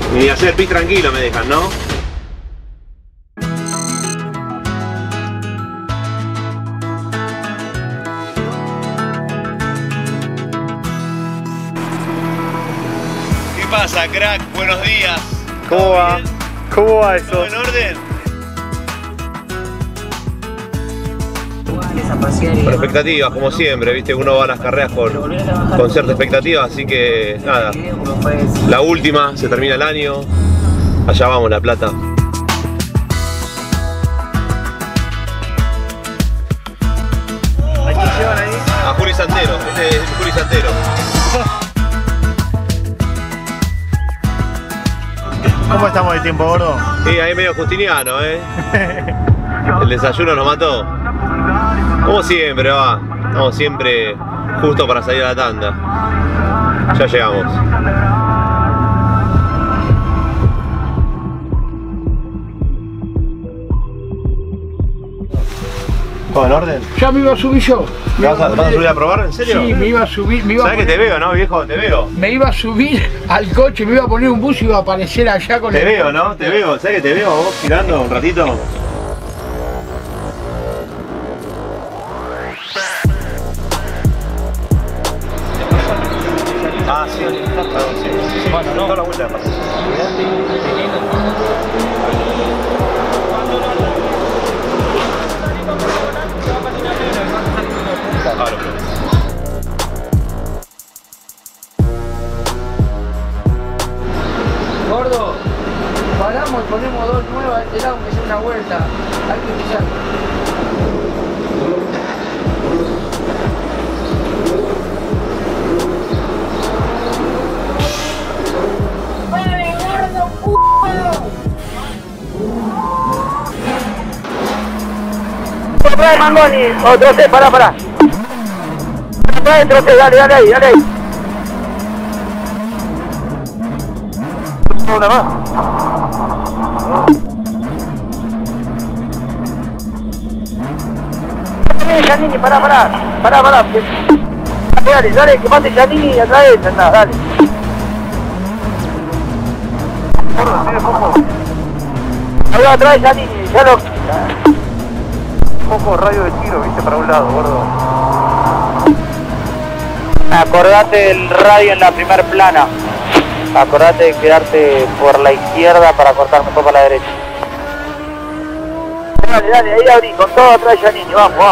Ni hacer pis tranquilo me dejan, ¿no? ¿Qué pasa, crack? Buenos días. ¿Cómo va? Bien? ¿Cómo va eso? ¿Todo en orden? Con expectativas, como siempre, viste, uno va a las carreras con cierta expectativa, así que nada, la última, se termina el año, allá vamos, La Plata. ¿A quién llevan ahí? A Juli Santero, este es Juli Santero. ¿Cómo estamos de tiempo, gordo? Sí, ahí medio justiniano, El desayuno nos mató. Como siempre, va. Estamos siempre justo para salir a la tanda. Ya llegamos. ¿Todo en orden? Ya me iba a subir yo. ¿Vas a subir a probar? ¿En serio? Sí, me iba a subir. ¿Sabes que te veo, no, viejo? Te veo. Me iba a subir al coche, me iba a poner un bus y iba a aparecer allá con Te veo, ¿no? Te veo. ¿Sabes que te veo vos girando un ratito? Ah, sí. Bueno, no. Toda la vuelta de paso. Claro. Gordo, paramos y ponemos dos nuevas de este lado, aunque sea una vuelta. Hay que pisar. Trae Mangoni, otro C, pará. Trae otro C, dale ahí. Una más. Giannini, pará. Dale, que mate Giannini y atrás anda, dale. Ahí va atrás Giannini, ya lo... Poco radio de tiro, viste, para un lado, gordo. Acordate del radio en la primer plana. Acordate de quedarte por la izquierda para cortarme un poco a la derecha. Dale, ahí abrí, con todo atrás Giannini, vamos.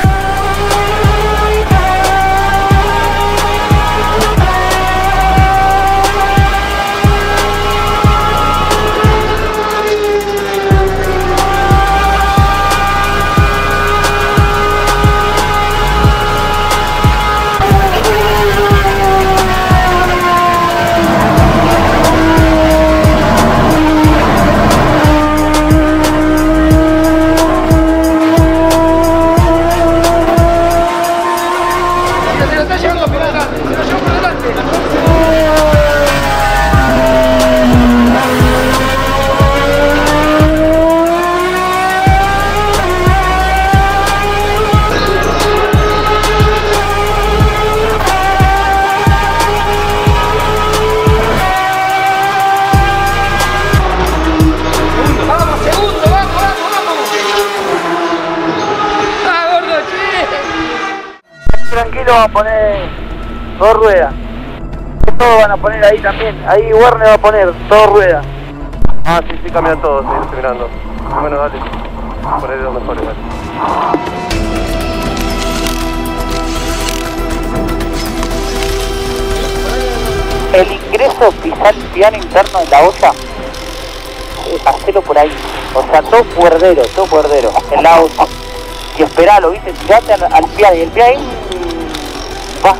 Tranquilo, va a poner dos ruedas. Todos van a poner ahí también. Ahí Werner va a poner dos ruedas. Ah, sí, cambian todos, estoy mirando. Bueno, dale. Por ahí de los mejores, dale. El ingreso pisar el piano interno de la olla, hacelo por ahí. O sea, todo puerdero, en la olla. Y esperalo, viste, tirate al pie y el pie ahí va.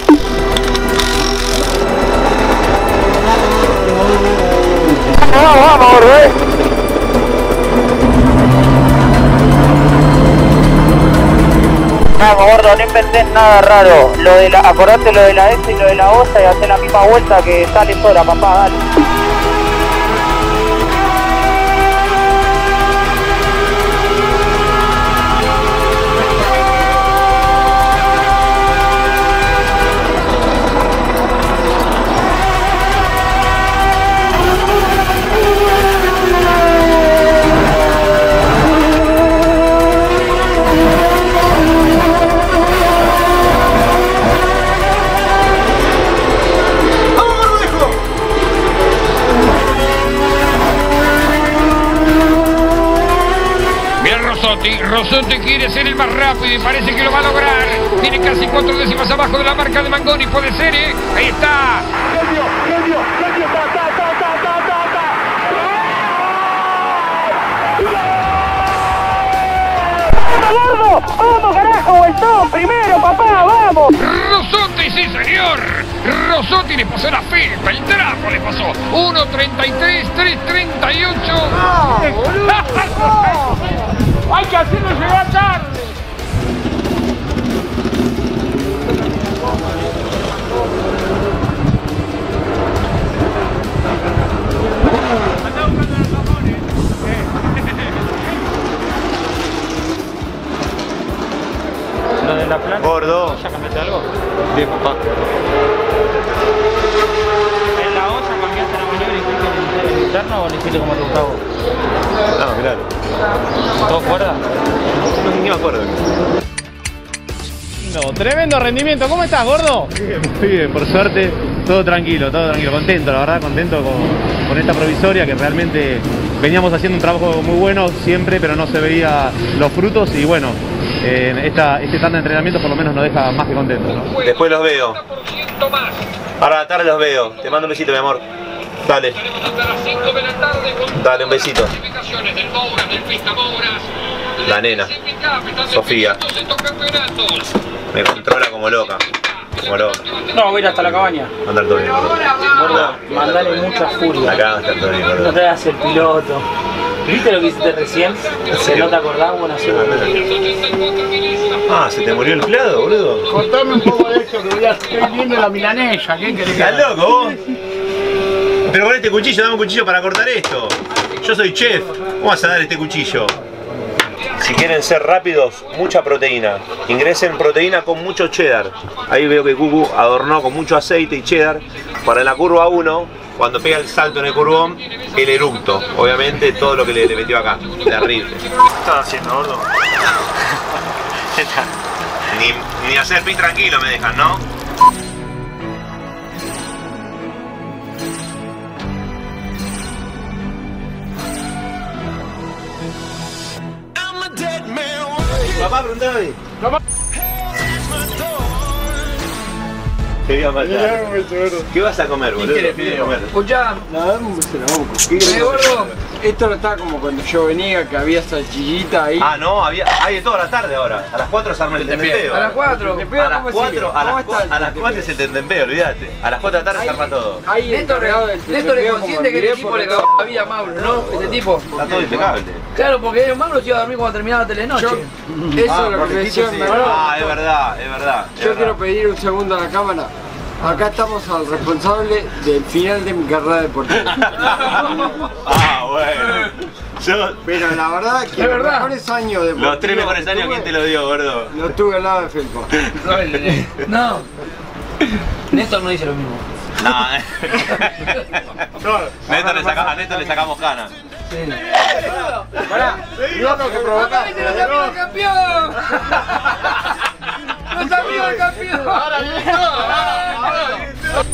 Vamos, gordo, Vamos, gordo, no inventes nada raro. Acordate lo de la S y lo de la OSA y hacer la misma vuelta que sale sola, papá, dale. Rossotti quiere ser el más rápido y parece que lo va a lograr. Tiene casi 4 décimas abajo de la marca de Mangoni. Puede ser, ¿eh? Ahí está. ¡Vamos, carajo! ¡El todo primero, papá! ¡Vamos! Rossotti, sí, señor. Rossotti le pasó la felpa, el trapo le pasó. 1.33, 3.38. ¡No, boludo! Hay que hacerlo llegar tarde. Lo de la planta. Gordo. ¿Ya cambiaste algo? Bien, papá. ¿En la olla cambiaste la maniobra y hiciste el interno o lo hiciste como te gustaba? No, claro. ¿Todo cuerda? No, ni me acuerdo. Tremendo rendimiento. ¿Cómo estás, gordo? Muy bien, por suerte, todo tranquilo, contento, la verdad, contento con esta provisoria, que realmente veníamos haciendo un trabajo muy bueno siempre, pero no se veía los frutos y bueno, este tanda de entrenamiento por lo menos nos deja más que contentos, ¿no? Después los veo. Ahora a la tarde los veo. Te mando un besito, mi amor. Dale. Dale, un besito. La nena, Sofía. Me controla como loca. Como loca. No, voy a ir hasta la cabaña. Andar todo bien, gordo. Mandale mucha furia. Acá va a estar todo bien, gordo. No te hagas el piloto. ¿Viste lo que hiciste recién? Si no te acordás, buena suerte. Ah, ¿se te murió el empleado, boludo? Contame un poco de esto, que estoy viendo la milanesa. ¿Quién querés que ¿Estás haga? loco vos? Pero con este cuchillo, dame un cuchillo para cortar esto. Yo soy chef. ¿Cómo vas a dar este cuchillo? Si quieren ser rápidos, mucha proteína. Ingresen proteína con mucho cheddar. Ahí veo que Cucu adornó con mucho aceite y cheddar. Para la curva 1, cuando pega el salto en el curvón, el eructo. Obviamente todo lo que le metió acá. Terrible. ¿Qué estás haciendo, gordo? Ni hacer pis tranquilo me dejan, ¿no? Papá, preguntame. Te voy a matar. ¿Qué vas a comer, boludo? ¿Qué quieres comer? Escuchá, gordo, esto no está como cuando yo venía, que había salchichita ahí. Ah, no, hay de toda la tarde ahora. A las 4 se arma el tentempeo. A las 4. A las 4 es el tentempeo, olvídate. A las 4 de la tarde se arma todo. Ahí Néstor es consciente que el equipo le cagó la vida a Mauro, ¿no? Este tipo. Está todo impecable. Claro, porque Mauro se iba a dormir cuando terminaba la telenoche. Eso es lo que me decía mi hermano. Ah, es verdad, es verdad. Yo quiero pedir un segundo a la cámara. Acá estamos al responsable del final de mi carrera deportiva. Ah, bueno. Pero la verdad que los mejores años deportivos. Los 3 mejores años, ¿quién te lo dio, gordo? Lo tuve al lado de Felpa. No. Néstor no dice lo mismo. No, a Néstor le sacamos ganas. Sí. Pará, no lo que provocaste. ¡No es amigo del campeón! ¡No es amigo del campeón! ¡Ahora viene todo!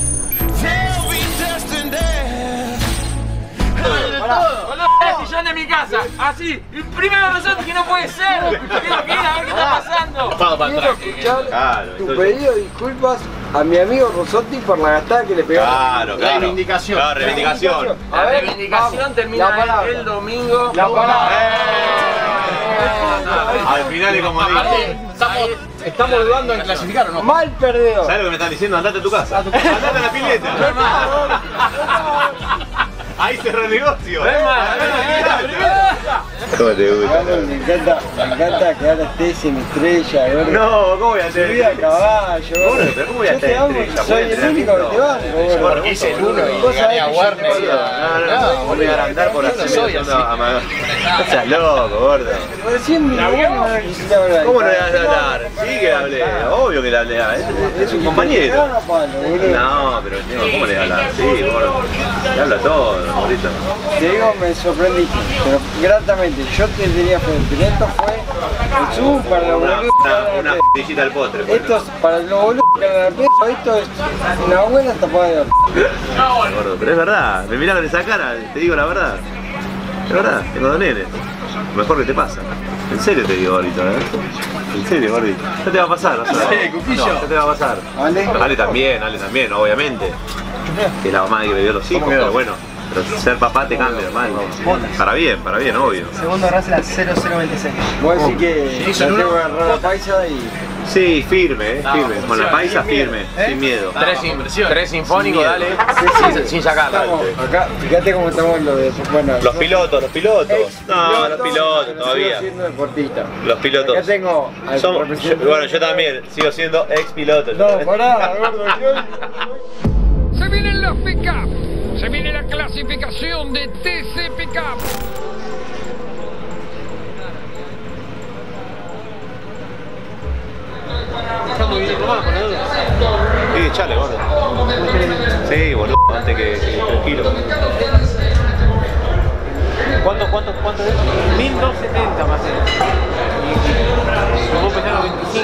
El sillón de mi casa, así. Y primero nosotros que no puede ser. Quiero que ir a ver qué está pasando. Quiero escuchar Claro, tu pedido de disculpas a mi amigo Rossotti por la gastada que le pegó. Claro. Reivindicación. Claro, reivindicación. La reivindicación termina el domingo. La palabra. Al final es como digo. Estamos dudando en clasificar o no. Mal perdedor. ¿Sabes lo que me están diciendo? Andate a tu casa. Andate a la pileta. Ahí cerró el negocio. ¿Cómo te gusta? Me encanta que ahora estés en estrella. No, ¿cómo voy a hacer? Subí a caballo. Bueno, pero ¿cómo voy a Yo estar te amo, estrella? soy el único que te banco. Porque es el uno y Vos gané sabés a que Warner. No, vos me vas a andar por hacer soy eso. No seas loco, gordo. Recién me quisiste hablar. ¿Cómo no le vas a hablar? Sí que le hablé, obvio que le hablé. Es un compañero. No, pero ¿cómo le vas a hablar? Sí, gordo. Le habla todo, gordito. Te digo, me sorprendiste, pero gratamente. Yo te diría que esto fue el Zoom para los boludos. Una frutillita al postre. Esto es para los boludos que ganan el peso. Esto es una buena tapada de orto. Gordo, pero es verdad. Me mirá con esa cara, te digo la verdad. Es verdad, tengo 2 nenes. Lo mejor que te pasa. En serio te digo, gordito, En serio, gordito. Ya te va a pasar, ¿no? No, ya te va a pasar. Ale también, obviamente. Que es la mamá que le dio los hijos, pero bueno. Pero ser papá te cambia, hermano. Para bien, obvio. Segundo Russell 0026. Voy a decir que yo tengo que agarrar la paisa y... Sí, firme, firme. Con la paisa firme, sin miedo. 3 sinfónicos, dale. Sin sacarla. Acá, fíjate cómo estamos en lo de... Bueno, Los pilotos. No, los pilotos todavía. Sigo siendo deportista. Los pilotos. Acá tengo... Bueno, yo también sigo siendo ex piloto. No, pará, gordo. Se vienen los pick-up. Se viene la clasificación de TC Pickup. Sí, echale, gordo. Sí, boludo, antes que 3 kilos. ¿Cuánto es? 1270 más o menos. Y vos pesar 25.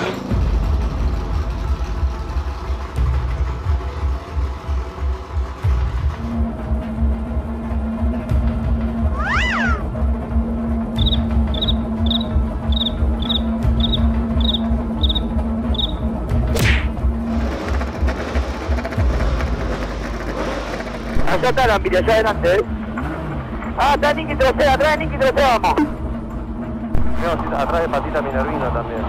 Allá está la mira, allá adelante, Ah, está Nicky trasera, atrás de Nicky trasera, vamos. Atrás de Patita Minervino también.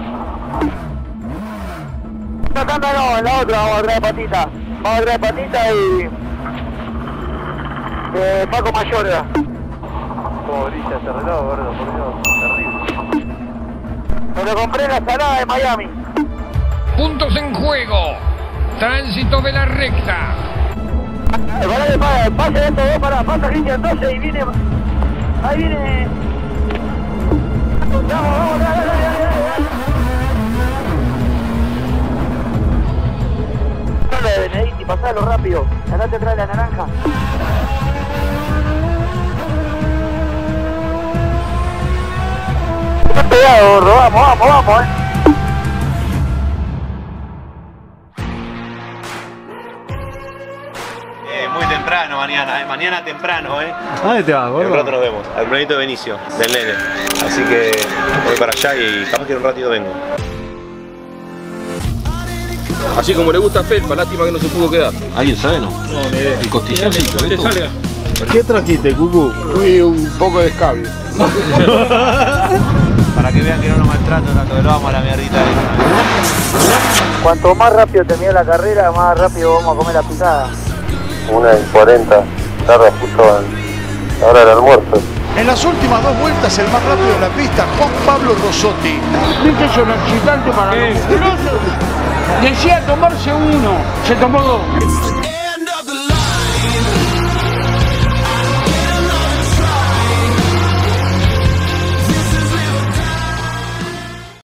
No, en la otra, vamos atrás de Patita. Vamos atrás de Patita y... Paco Mayor, Cómo brilla ese reloj, gordo, por Dios, terrible. Me lo compré en la salada de Miami. Puntos en juego. Tránsito de la recta. Pasa esto, pasa línea 12 y viene... Ahí viene... Vamos, dale. Dale, Benedicti, pasalo rápido. Andate atrás de la naranja. Está pegado, gordo, vamos. Muy temprano mañana temprano, ¿A dónde te vas, gordo? En un rato nos vemos, al planito de Benicio, del nene. Así que voy para allá y capaz que en un ratito vengo. Así como le gusta a Felpa, lástima que no se pudo quedar. ¿Alguien sabe, no? No, ni idea. El costilloncito, Que salga. ¿Qué trajiste, Cucu? Fui un poco de escabio. Para que vean que no lo maltrato tanto, que lo vamos a la mierdita Cuanto más rápido termine la carrera, más rápido vamos a comer la picada. 1:40, tarda justo a la hora del almuerzo. En las últimas 2 vueltas, el más rápido de la pista, Juan Pablo Rossotti. Es un excitante para los musculosos. Decía tomarse uno, se tomó 2.